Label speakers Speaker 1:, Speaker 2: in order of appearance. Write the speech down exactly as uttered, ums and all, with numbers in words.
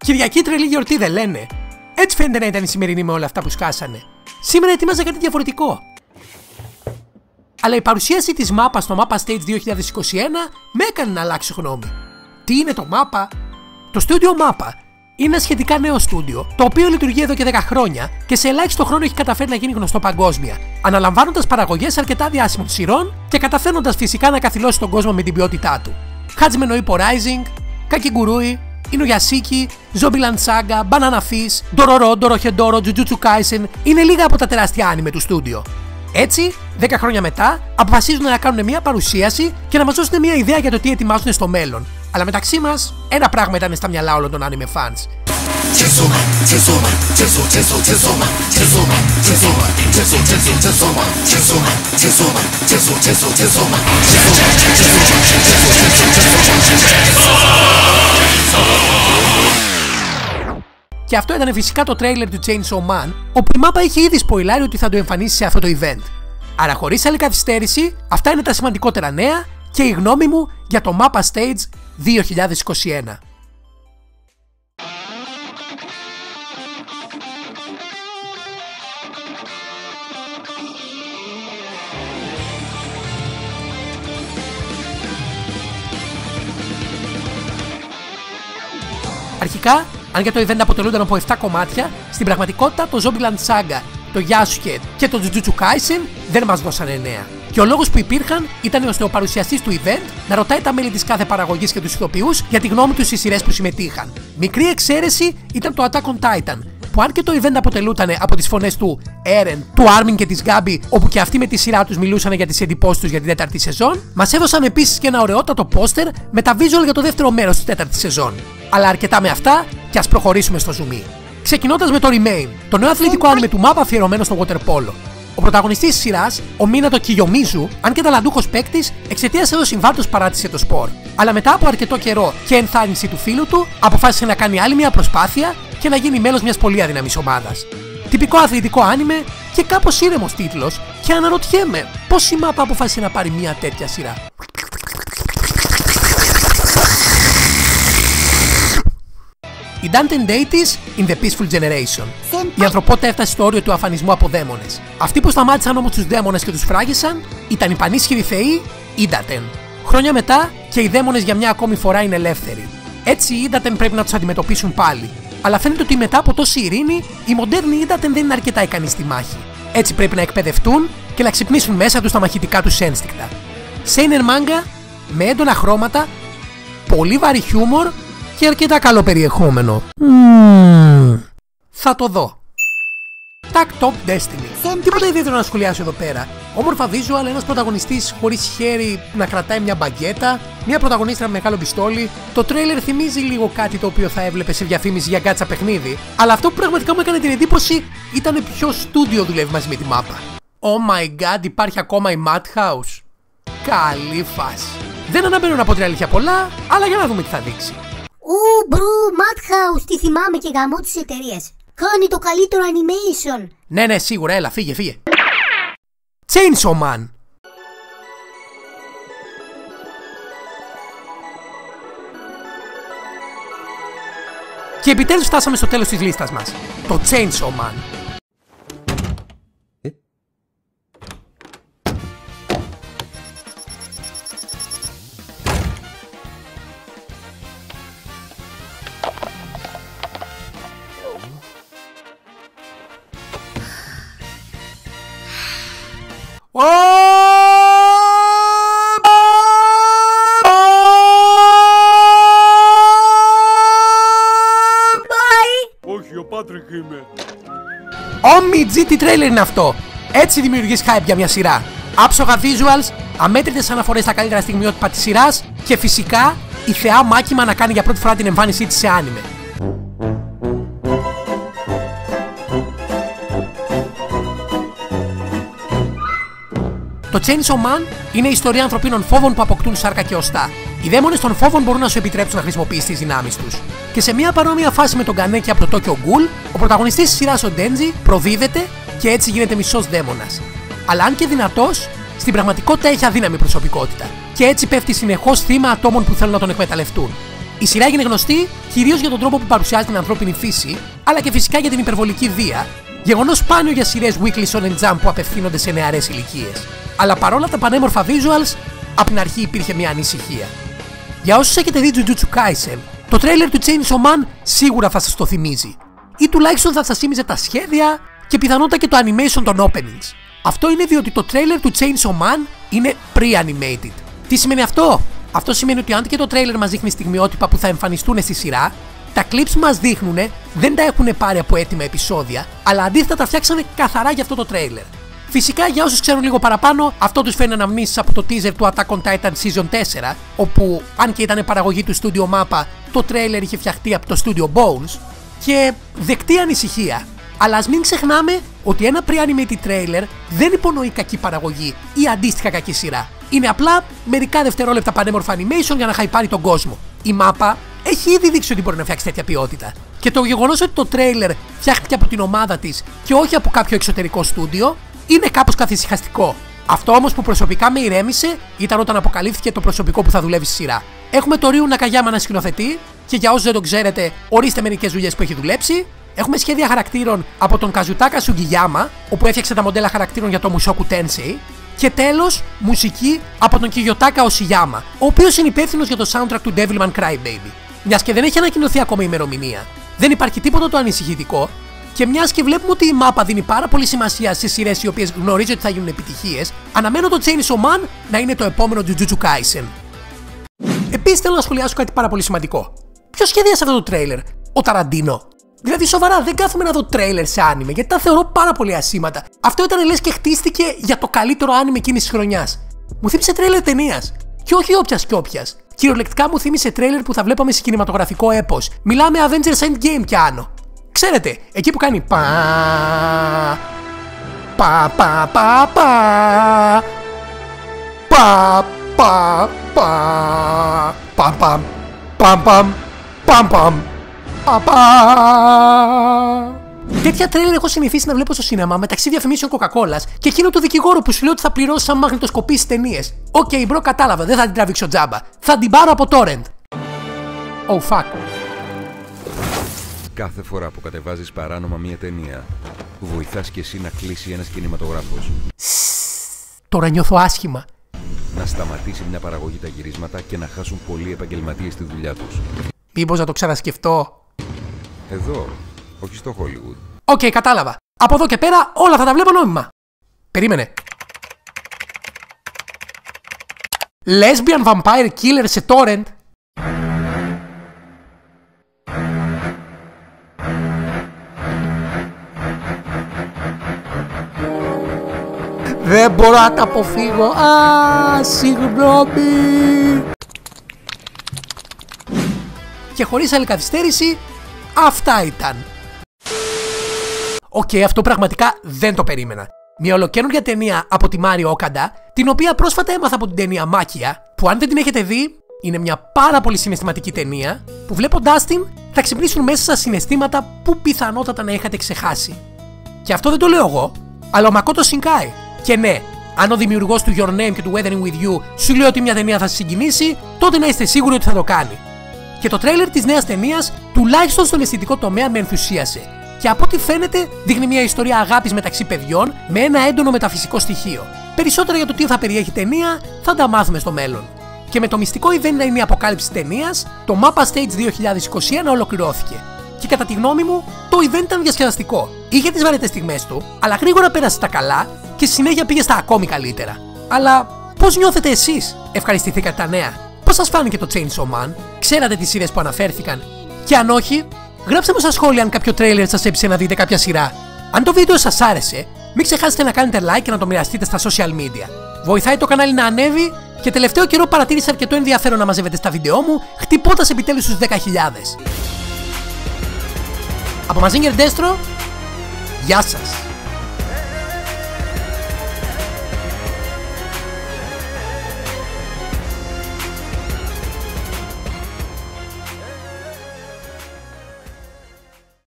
Speaker 1: Κυριακή τρελή γιορτή δεν λένε? Έτσι φαίνεται να ήταν η σημερινή με όλα αυτά που σκάσανε. Σήμερα ετοίμαζα κάτι διαφορετικό. Αλλά η παρουσίαση της μάπας στο Mappa Stage δύο χιλιάδες είκοσι ένα με έκανε να αλλάξω γνώμη. Τι είναι το Mappa? Το στούντιο Mappa είναι ένα σχετικά νέο στούντιο, το οποίο λειτουργεί εδώ και δέκα χρόνια και σε ελάχιστο χρόνο έχει καταφέρει να γίνει γνωστό παγκόσμια, αναλαμβάνοντας παραγωγές αρκετά διάσημων σειρών και καταφέρνοντας φυσικά να καθυλώσει τον κόσμο με την ποιότητά του. Hajime no Ippo Rising, Kakegurui, Inuyashiki, Zombieland Saga, Banana Fish, Dororo, Dorohedoro, Jujutsu Kaisen είναι λίγα από τα τεράστια άνιμε του στούντιο. Έτσι, δέκα χρόνια μετά, αποφασίζουν να κάνουν μια παρουσίαση και να μας δώσουν μια ιδέα για το τι ετοιμάζουν στο μέλλον. Αλλά μεταξύ μας, ένα πράγμα ήταν στα μυαλά όλων των anime fans. Και αυτό ήταν φυσικά το τρέιλερ του Chainsaw Man, όπου η Mappa είχε ήδη σποιλάρει ότι θα το εμφανίσει σε αυτό το event. Άρα χωρίς άλλη καθυστέρηση, αυτά είναι τα σημαντικότερα νέα και η γνώμη μου για το Mappa Stage δύο χιλιάδες είκοσι ένα. Αρχικά, αν για το event αποτελούνταν από επτά κομμάτια, στην πραγματικότητα το Zombieland Saga, το Yasuke και το Jujutsu Kaisen δεν μας δώσανε νέα. Και ο λόγος που υπήρχαν ήταν ώστε ο παρουσιαστής του event να ρωτάει τα μέλη της κάθε παραγωγής και τους ηθοποιούς για τη γνώμη τους στις σειρές που συμμετείχαν. Μικρή εξαίρεση ήταν το Attack on Titan, που αν και το event αποτελούταν από τις φωνές του Eren, του Armin και της Gabi, όπου και αυτοί με τη σειρά τους μιλούσαν για τις εντυπώσεις τους για την τέταρτη σεζόν, μας έδωσαν επίσης και ένα ωραιότατο πόστερ με τα visual για το δεύτερο μέρος της τέταρτης σεζόν. Αλλά αρκετά με αυτά και ας προχωρήσουμε στο zoom. Ξεκινώντας με το Remain, το νέο αθλητικό άνιμε του Mappa αφιερωμένο στο water polo. Ο πρωταγωνιστής της σειράς, ο Minato Kiyomizu, αν και ταλαντούχος παίκτης, εξαιτίας ενός συμβάντος παράτησε το σπορ. Αλλά μετά από αρκετό καιρό και ενθάρρυνση του φίλου του, αποφάσισε να κάνει άλλη μια προσπάθεια και να γίνει μέλος μιας πολύ αδυναμής ομάδας. Τυπικό αθλητικό άνιμε και κάπως ήρεμος τίτλος, και αναρωτιέμαι πώς η Mappa αποφάσισε να πάρει μια τέτοια σειρά. Η Dante Deities in the Peaceful Generation. Η ανθρωπότητα έφτασε στο όριο του αφανισμού από δαίμονες. Αυτοί που σταμάτησαν όμως τους δαίμονες και τους φράγισαν ήταν οι πανίσχυροι θεοί Idaten. Χρόνια μετά και οι δαίμονες για μια ακόμη φορά είναι ελεύθεροι. Έτσι οι Idaten πρέπει να τους αντιμετωπίσουν πάλι. Αλλά φαίνεται ότι μετά από τόση ειρήνη, οι μοντέρνοι Idaten δεν είναι αρκετά ικανοί στη μάχη. Έτσι πρέπει να εκπαιδευτούν και να ξυπνήσουν μέσα τους τα μαχητικά τους ένστικτα. Seinen manga με έντονα χρώματα, πολύ βαρύ χιούμορ και αρκετά καλό περιεχόμενο. Mm. Θα το δω. Tag Top Destiny. Τίποτα ιδιαίτερο να σχολιάσω εδώ πέρα. Όμορφα visual, ένας πρωταγωνιστής χωρίς χέρι να κρατάει μια μπαγκέτα, μια πρωταγωνίστρα με μεγάλο πιστόλι. Το τρέιλερ θυμίζει λίγο κάτι το οποίο θα έβλεπε σε διαφήμιση για γκάτσα παιχνίδι. Αλλά αυτό που πραγματικά μου έκανε την εντύπωση ήταν ποιο στούντιο δουλεύει μαζί με τη Mappa. Oh my god, υπάρχει ακόμα η Madhouse. Καλή φάση. Δεν αναμένω να πω την αλήθεια πολλά, αλλά για να δούμε τι θα δείξει.
Speaker 2: Ου, μπρου, Madhouse, τι θυμάμαι και γαμώ τις εταιρείες. Κάνει το καλύτερο animation.
Speaker 1: Ναι, ναι, σίγουρα, έλα, φύγε, φύγε. Chainsaw Man. Και επιτέλους φτάσαμε στο τέλος της λίστας μας. Το Chainsaw Man.
Speaker 3: Όχι, ο Πάτρικ είμαι.
Speaker 1: Όμι, τι τρέιλερ είναι αυτό! Έτσι δημιουργείς hype για μια σειρά. Άψογα visuals, αμέτρητες αναφορές στα καλύτερα στιγμιότυπα της σειράς και φυσικά η θεά Μάκιμα να κάνει για πρώτη φορά την εμφάνισή της σε άνιμε. Το Chainsaw Man είναι η ιστορία ανθρωπίνων φόβων που αποκτούν σάρκα και οστά. Οι δαίμονες των φόβων μπορούν να σου επιτρέψουν να χρησιμοποιήσεις τις δυνάμεις τους. Και σε μια παρόμοια φάση με τον Κανέκι από το Tokyo Ghoul, ο πρωταγωνιστής της σειράς, ο Denji, προδίδεται και έτσι γίνεται μισός δαίμονας. Αλλά αν και δυνατός, στην πραγματικότητα έχει αδύναμη προσωπικότητα. Και έτσι πέφτει συνεχώς θύμα ατόμων που θέλουν να τον εκμεταλλευτούν. Η σειρά έγινε γνωστή κυρίως για τον τρόπο που παρουσιάζει την ανθρώπινη φύση, αλλά και φυσικά για την υπερβολική βία, γεγονός σπάνιο για σειρές Weekly Shonen Jump που απευθύνονται σε νεαρές ηλικίες. Αλλά παρόλα τα πανέμορφα visuals, από την αρχή υπήρχε μια ανησυχία. Για όσους έχετε δει Jujutsu Kaisen, το τρέιλερ του Chainsaw Man σίγουρα θα σας το θυμίζει, ή τουλάχιστον θα σας θύμιζε τα σχέδια και πιθανότατα και το animation των openings. Αυτό είναι διότι το τρέιλερ του Chainsaw Man είναι pre-animated. Τι σημαίνει αυτό? Αυτό σημαίνει ότι αν και το τρέιλερ μας δείχνει στιγμιότυπα που θα εμφανιστούν στη σειρά, τα clips που μας δείχνουν δεν τα έχουν πάρει από έτοιμα επεισόδια, αλλά αντίθετα τα φτιάξανε καθαρά για αυτό το τρέιλερ. Φυσικά, για όσους ξέρουν λίγο παραπάνω, αυτό τους φέρνει αναμνήσεις από το teaser του Attack on Titan Season τέσσερα, όπου αν και ήταν παραγωγή του Studio Mappa, το τρέιλερ είχε φτιαχτεί από το Studio Bones, και δεκτή ανησυχία. Αλλά ας μην ξεχνάμε ότι ένα pre-animated trailer δεν υπονοεί κακή παραγωγή ή αντίστοιχα κακή σειρά. Είναι απλά μερικά δευτερόλεπτα πανέμορφα animation για να χαϊπάρει τον κόσμο. Η Mappa έχει ήδη δείξει ότι μπορεί να φτιάξει τέτοια ποιότητα. Και το γεγονός ότι το trailer φτιάχτηκε από την ομάδα της και όχι από κάποιο εξωτερικό στούντιο είναι κάπως καθησυχαστικό. Αυτό όμως που προσωπικά με ηρέμησε ήταν όταν αποκαλύφθηκε το προσωπικό που θα δουλεύει στη σειρά. Έχουμε το Ryu Nakayama να σκηνοθετεί, και για όσους δεν το ξέρετε, ορίστε μερικές δουλειές που έχει δουλέψει. Έχουμε σχέδια χαρακτήρων από τον Kazutaka Sugiyama, όπου έφτιαξε τα μοντέλα χαρακτήρων για το Mushoku Tensei. Και τέλος, μουσική από τον Kiyotaka Oshiyama, ο οποίος είναι υπεύθυνος για το soundtrack του Devilman Crybaby. Μιας και δεν έχει ανακοινωθεί ακόμα η ημερομηνία, δεν υπάρχει τίποτα το ανησυχητικό, και μιας και βλέπουμε ότι η Mappa δίνει πάρα πολύ σημασία σε σειρές οι οποίες γνωρίζει ότι θα γίνουν επιτυχίες, αναμένω το Chainsaw Man να είναι το επόμενο Jujutsu Kaisen. Επίσης θέλω να σχολιάσω κάτι πάρα πολύ σημαντικό. Ποιος σχεδίασε αυτό το τρέιλερ? Ο Ταραντίνο? Δηλαδή, σοβαρά, δεν κάθομαι να δω τρέιλερ σε άνιμε, γιατί τα θεωρώ πάρα πολύ ασήμαντα. Αυτό ήταν λες και χτίστηκε για το καλύτερο άνιμε εκείνης της χρονιάς. Μου θύμισε τρέιλερ ταινίας. Και όχι όποιας και όποιας. Κυριολεκτικά μου θύμισε τρέιλερ που θα βλέπαμε σε κινηματογραφικό έπος. Μιλάμε Avengers Endgame κι άνω. Ξέρετε, εκεί που κάνει πα πα πα πα πα πα πα πα πα πα πα πα πα. Παπα. Τέτοια τρέλερ έχω συνηθίσει να βλέπω στο σινεμά μεταξύ διαφημίσεων Coca-Cola και εκείνο του δικηγόρου που σου λέει ότι θα πληρώσει αν μαγνητοσκοπήσει ταινίες. Οκ, okay, bro, κατάλαβα, δεν θα την τραβήξω τζάμπα. Θα την πάρω από torrent. Oh fuck.
Speaker 3: Κάθε φορά που κατεβάζεις παράνομα μία ταινία, βοηθάς κι εσύ να κλείσει ένας κινηματογράφος.
Speaker 1: Τώρα νιώθω άσχημα.
Speaker 3: Να σταματήσει μια παραγωγή τα γυρίσματα και να χάσουν πολλοί επαγγελματίες τη δουλειά τους.
Speaker 1: Μήπως να το ξανασκεφτώ?
Speaker 3: Εδώ, όχι στο Hollywood.
Speaker 1: Οκ, okay, κατάλαβα. Από εδώ και πέρα όλα θα τα βλέπω νόμιμα. Περίμενε. Lesbian Vampire Killer σε torrent. Δεν μπορώ να τα αποφύγω. Α, συγγνώμη. Και χωρίς άλλη καθυστέρηση, αυτά ήταν. Οκ, okay, αυτό πραγματικά δεν το περίμενα. Μια ολοκαίνουργια ταινία από τη Μάριο Όκαντα, την οποία πρόσφατα έμαθα από την ταινία Μάκια, που αν δεν την έχετε δει, είναι μια πάρα πολύ συναισθηματική ταινία, που βλέποντάς την θα ξυπνήσουν μέσα σας συναισθήματα που πιθανότατα να είχατε ξεχάσει. Και αυτό δεν το λέω εγώ, αλλά ο Μακότο Σινκάι. Και ναι, αν ο δημιουργός του Your Name και του Weathering With You σου λέει ότι μια ταινία θα σας συγκινήσει, τότε να είστε σίγουροι ότι θα το κάνει. Και το τρέιλερ της νέας ταινίας, τουλάχιστον στον αισθητικό τομέα, με ενθουσίασε. Και από ό,τι φαίνεται, δείχνει μια ιστορία αγάπης μεταξύ παιδιών με ένα έντονο μεταφυσικό στοιχείο. Περισσότερα για το τι θα περιέχει η ταινία θα τα μάθουμε στο μέλλον. Και με το μυστικό event να είναι η αποκάλυψη της ταινίας, το Mappa Stage δύο χιλιάδες είκοσι ένα ολοκληρώθηκε. Και κατά τη γνώμη μου, το event ήταν διασκεδαστικό. Είχε τις βαρετές στιγμές του, αλλά γρήγορα πέρασε στα καλά και στη συνέχεια πήγε στα ακόμη καλύτερα. Αλλά πώς νιώθετε εσείς? Ευχαριστηθήκατε τα νέα? Πώς σας φάνηκε το Chainsaw Man? Ξέρατε τις σειρές που αναφέρθηκαν? Και αν όχι, γράψτε μου στα σχόλια αν κάποιο τρέιλερ σας έπεισε να δείτε κάποια σειρά. Αν το βίντεο σας άρεσε, μην ξεχάσετε να κάνετε like και να το μοιραστείτε στα social media. Βοηθάει το κανάλι να ανέβει και τελευταίο καιρό παρατήρησα αρκετό ενδιαφέρον να μαζεύετε στα βίντεό μου, χτυπώντας επιτέλους στους δέκα χιλιάδες. Από Mazinger Destro, γεια σας!